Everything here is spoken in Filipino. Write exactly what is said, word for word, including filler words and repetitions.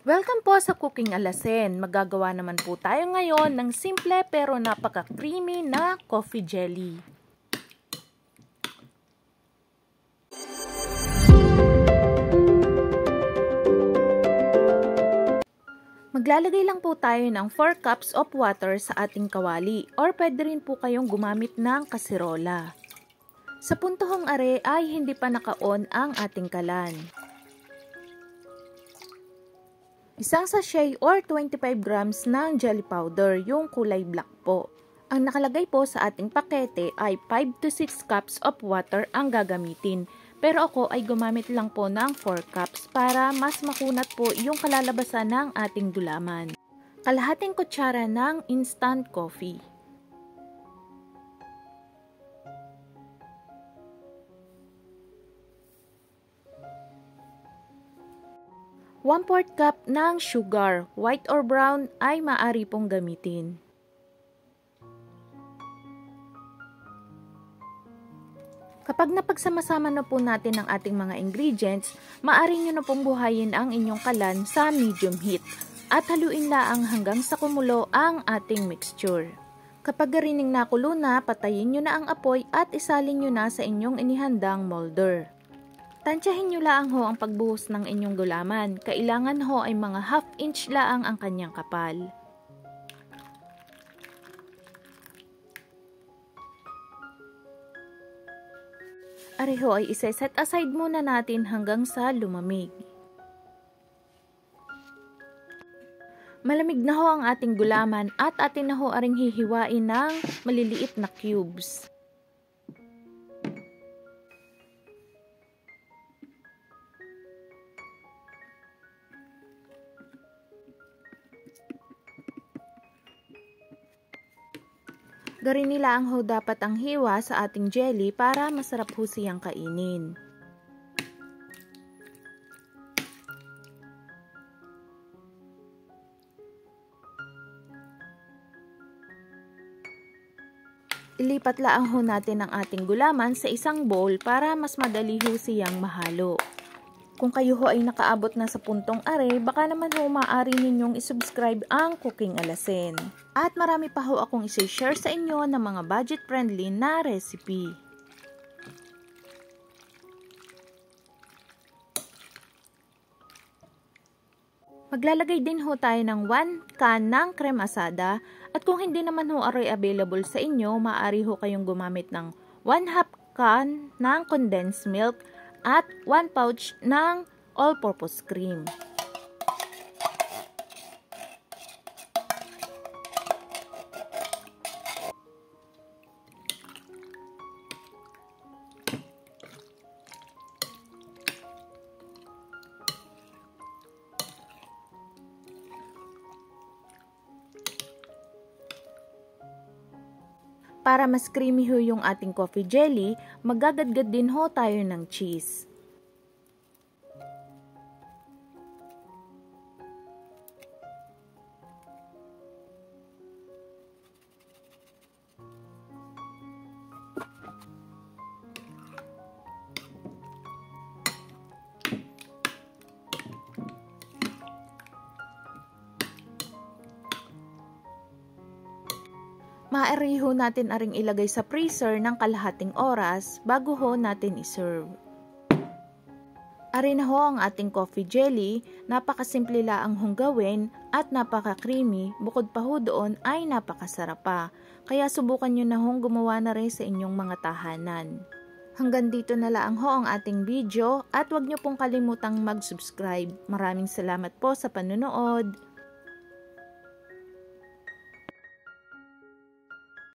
Welcome po sa Cooking Alasen. Magagawa naman po tayo ngayon ng simple pero napaka-creamy na coffee jelly. Maglalagay lang po tayo ng four cups of water sa ating kawali or pwede rin po kayong gumamit ng kasirola. Sa puntohong are ay hindi pa naka-on ang ating kalan. Isang sachet or twenty-five grams ng jelly powder, yung kulay black po. Ang nakalagay po sa ating pakete ay five to six cups of water ang gagamitin. Pero ako ay gumamit lang po ng four cups para mas makunat po yung kalalabasan ng ating gulaman. Kalahating kutsara ng instant coffee. one fourth cup ng sugar, white or brown ay maaari pong gamitin. Kapag napagsama-sama na po natin ang ating mga ingredients, maaari nyo na pong buhayin ang inyong kalan sa medium heat at haluin laang hanggang sa kumulo ang ating mixture. Kapag garining nakulo na, patayin nyo na ang apoy at isalin nyo na sa inyong inihandang molder. Tansyahin nyo laang ho ang pagbuhos ng inyong gulaman. Kailangan ho ay mga half inch laang ang kanyang kapal. Areho ay isa-set aside muna natin hanggang sa lumamig. Malamig na ho ang ating gulaman at atin na ho aring hihiwain ng maliliit na cubes. Garin nila ang ho dapat ang hiwa sa ating jelly para masarap ho siyang kainin. Ilipat laang ho natin ang ating gulaman sa isang bowl para mas madali ho siyang mahalo. Kung kayo ho ay nakaabot na sa puntong are, baka naman ho maaari ninyong isubscribe ang Cooking Alasen. At marami pa ho akong isi-share sa inyo ng mga budget-friendly na recipe. Maglalagay din ho tayo ng one can ng creme asada. At kung hindi naman ho are available sa inyo, maaari ho kayong gumamit ng one half can ng condensed milk at one pouch ng all-purpose cream. Para mas creamy ho yung ating coffee jelly, magagadgad din ho tayo ng cheese. Maaari ho natin aring ilagay sa freezer ng kalahating oras bago ho natin iserve. Ari na ho ang ating coffee jelly, napakasimple laang hong gawin at napaka-creamy, bukod pa ho doon ay napakasarap pa. Kaya subukan nyo na hong gumawa na rin sa inyong mga tahanan. Hanggang dito na lang ho ang ating video at huwag nyo pong kalimutang mag-subscribe. Maraming salamat po sa panunood.